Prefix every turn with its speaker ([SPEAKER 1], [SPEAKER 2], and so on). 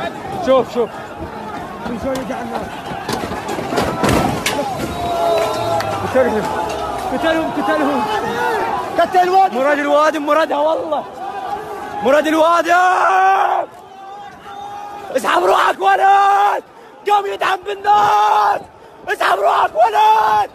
[SPEAKER 1] شوف شوف
[SPEAKER 2] شلون يقع الناس.
[SPEAKER 1] قتلهم
[SPEAKER 2] قتل الوادم.
[SPEAKER 1] مراد الوادم مرادها والله. مراد الوادم اسحب روحك ولد. قام يدعم بالناس. اسحب روحك ولد.